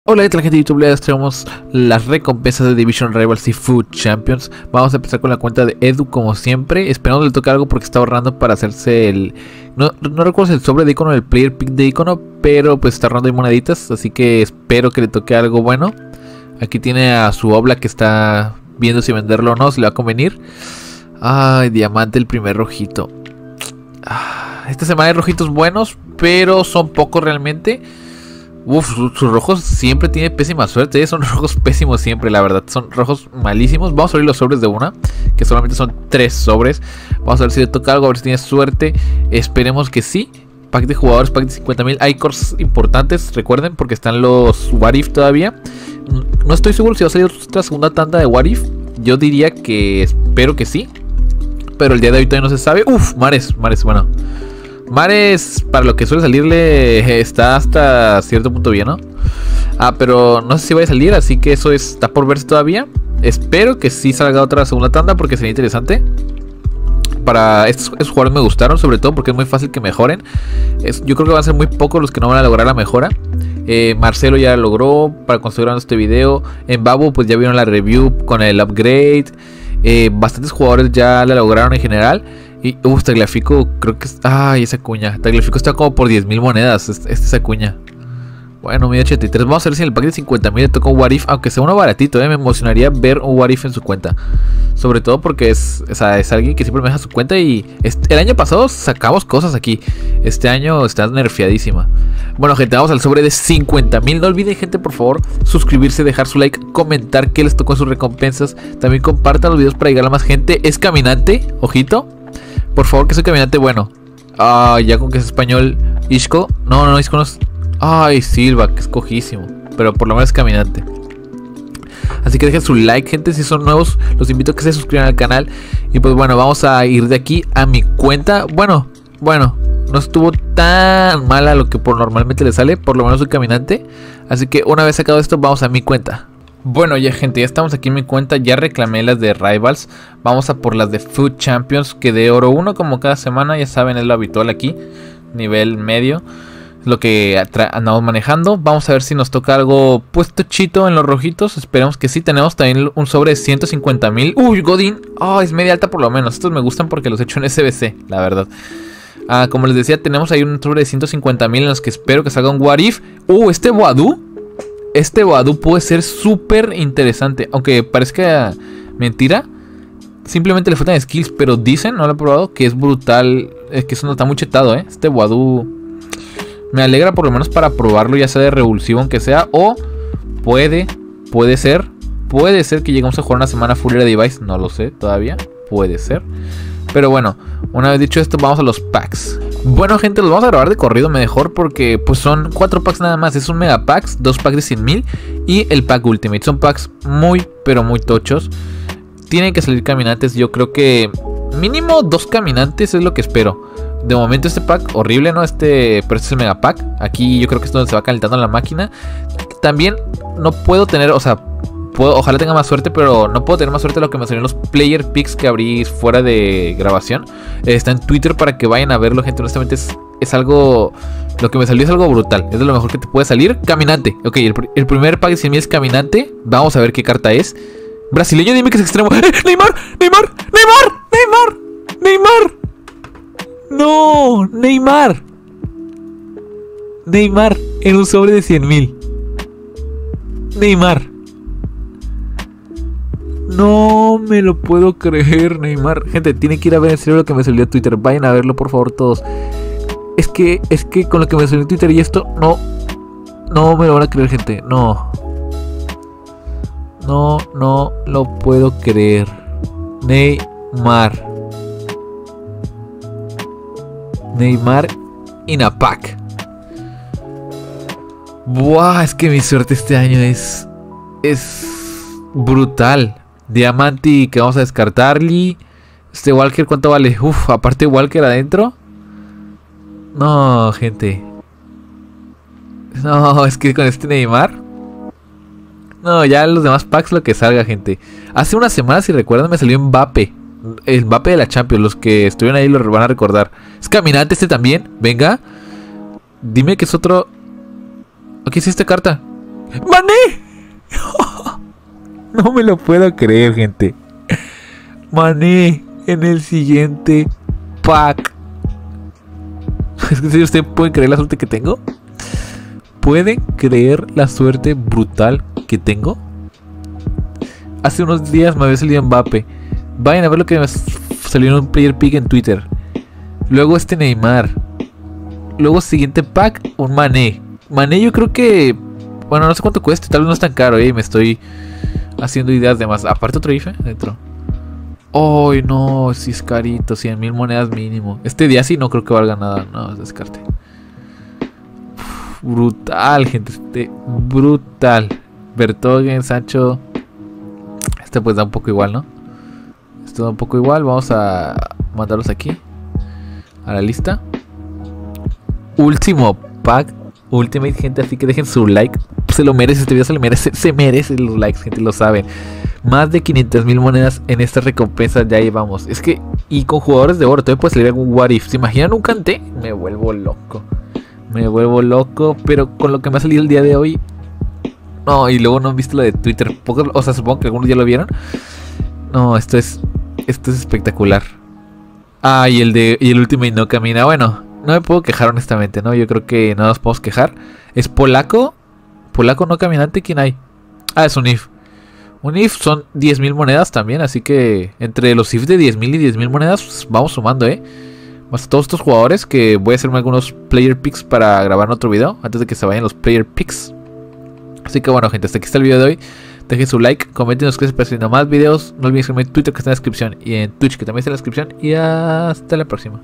Hola, ¿qué tal, gente de YouTube? Les traemos las recompensas de Division Rivals y Food Champions. Vamos a empezar con la cuenta de Edu como siempre. Esperamos le toque algo porque está ahorrando para hacerse el... No recuerdo si el sobre de icono, el player pick de icono, pero pues está ahorrando ahí moneditas, así que espero que le toque algo bueno. Aquí tiene a su Obla que está viendo si venderlo o no, si le va a convenir. Ay, diamante el primer rojito. Esta semana hay rojitos buenos, pero son pocos realmente. Sus rojos siempre tiene pésima suerte, son rojos pésimos siempre, la verdad, son rojos malísimos. Vamos a abrir los sobres de una, que solamente son 3 sobres. Vamos a ver si le toca algo, a ver si tiene suerte. Esperemos que sí. Pack de jugadores, pack de 50,000. Hay cores importantes, recuerden, porque están los What If todavía. No estoy seguro si va a salir otra segunda tanda de What If. Yo diría que espero que sí, pero el día de hoy todavía no se sabe. Mares, bueno. Mares, para lo que suele salirle, está hasta cierto punto bien, ¿no? Pero no sé si va a salir, así que eso está por verse todavía. Espero que sí salga otra segunda tanda porque sería interesante. Para estos jugadores me gustaron, sobre todo porque es muy fácil que mejoren. Yo creo que van a ser muy pocos los que no van a lograr la mejora. Marcelo ya la logró para construir este video. En Babu pues ya vieron la review con el upgrade. Bastantes jugadores ya la lograron en general. Y Tagliafico, creo que es... Ay, esa cuña. Tagliafico está como por 10,000 monedas. Esa cuña. Bueno, 1083. Vamos a ver si en el pack de 50,000 le toca un What If. Aunque sea uno baratito, me emocionaría ver un What If en su cuenta. Sobre todo porque es alguien que siempre me deja su cuenta. Y el año pasado sacamos cosas aquí. Este año está nerfeadísima. Bueno, gente, vamos al sobre de 50,000. No olviden, gente, por favor, suscribirse, dejar su like, comentar qué les tocó en sus recompensas. También compartan los videos para llegar a más gente. Es caminante, ojito. Por favor, que soy caminante bueno. Ya con que es español. Isco. No, Isco no es... Ay, Silva, que es cojísimo. Pero por lo menos es caminante. Así que dejen su like, gente. Si son nuevos, los invito a que se suscriban al canal. Y pues bueno, vamos a ir de aquí a mi cuenta. Bueno, no estuvo tan mala lo que por normalmente le sale. Por lo menos soy caminante. Así que una vez sacado esto, vamos a mi cuenta. Bueno, ya, gente, ya estamos aquí en mi cuenta. Ya reclamé las de Rivals. Vamos a por las de Food Champions, que de oro 1 como cada semana. Ya saben, es lo habitual aquí. Nivel medio, lo que andamos manejando. Vamos a ver si nos toca algo puesto chito en los rojitos. Esperemos que sí. Tenemos también un sobre de 150,000. Uy, Godín. Es media alta por lo menos. Estos me gustan porque los he hecho en SBC, la verdad. Como les decía, tenemos ahí un sobre de 150,000 en los que espero que salga un What If. Este Wadu. Este Wadu puede ser súper interesante. Aunque parezca mentira. Simplemente le faltan skills. Pero dicen, no lo he probado, que es brutal. Es que eso no está muy chetado, Este Wadu me alegra por lo menos para probarlo. Ya sea de revulsivo aunque sea. O puede ser que lleguemos a jugar una semana full de device. No lo sé todavía. Puede ser. Pero bueno, una vez dicho esto, vamos a los packs. Bueno, gente, los vamos a grabar de corrido mejor porque pues son 4 packs nada más. Es un mega packs, 2 packs de 100,000 y el pack ultimate. Son packs muy, pero muy tochos. Tienen que salir caminantes. Yo creo que mínimo 2 caminantes es lo que espero. De momento este pack horrible, ¿no? Pero este es el mega pack. Aquí yo creo que es donde se va calentando la máquina. También no puedo tener, ojalá tenga más suerte, pero no puedo tener más suerte de lo que me salieron los player picks que abrí fuera de grabación. Está en Twitter para que vayan a verlo, gente. Honestamente es algo... Lo que me salió es algo brutal. Es de lo mejor que te puede salir. Caminante. Ok, el primer pack de 100,000 es caminante. Vamos a ver qué carta es. Brasileño, dime que es extremo. ¡Neymar! ¡No! Neymar en un sobre de 100,000. Neymar. No me lo puedo creer, Neymar. Gente, tiene que ir a ver en serio lo que me salió a Twitter. Vayan a verlo, por favor, todos. Es que con lo que me salió en Twitter y esto, no me lo van a creer, gente. No lo puedo creer. Neymar in a pack. Buah, es que mi suerte este año es brutal. Diamante que vamos a descartarle. Este Walker, ¿cuánto vale? Aparte Walker adentro. No, gente. No, es que con este Neymar. No, ya los demás packs lo que salga, gente. Hace una semana, si recuerdan, me salió Mbappé. El Mbappé de la Champions. Los que estuvieron ahí lo van a recordar. Es caminante este también. Venga. Dime que es otro. Aquí es esta carta. ¡Mané! No me lo puedo creer, gente. Mané en el siguiente pack. Es que si ustedes pueden creer la suerte que tengo. ¿Pueden creer la suerte brutal que tengo? Hace unos días me había salido Mbappé. Vayan a ver lo que me salió en un player pick en Twitter. Luego este Neymar. Luego siguiente pack, un Mané. Mané yo creo que... Bueno, no sé cuánto cuesta. Tal vez no es tan caro, me estoy haciendo ideas de más. Aparte otro IFE dentro. ¡Ay, no! Sí es carito. 100,000 monedas mínimo. Este día sí no creo que valga nada. No, es descarte. Brutal, gente. Brutal. Vertonghen, Sancho. Este pues da un poco igual, ¿no? Esto da un poco igual. Vamos a mandarlos aquí a la lista. Último pack Ultimate, gente, así que dejen su like. Se lo merece, este video se merece los likes, gente, lo saben. Más de 500,000 monedas en esta recompensa, ya llevamos. Es que, y con jugadores de oro, todavía puede salir algún what if. ¿Se imaginan un Kanté? Me vuelvo loco. Me vuelvo loco, pero con lo que me ha salido el día de hoy. No, y luego no han visto lo de Twitter. O sea, supongo que algunos ya lo vieron. No, esto es espectacular. Ah, y el Ultimate no camina. Bueno, no me puedo quejar honestamente, ¿no? Yo creo que no nos podemos quejar. Es polaco. Polaco no caminante, ¿quién hay? Ah, es un IF. Un IF son 10,000 monedas también, así que entre los IF de 10,000 y 10,000 monedas, pues vamos sumando, Más todos estos jugadores que voy a hacerme algunos player picks para grabar en otro video, antes de que se vayan los player picks. Así que bueno, gente, hasta aquí está el video de hoy. Dejen su like, comenten los que se parecen más videos. No olviden seguirme en Twitter, que está en la descripción, y en Twitch, que también está en la descripción. Y hasta la próxima.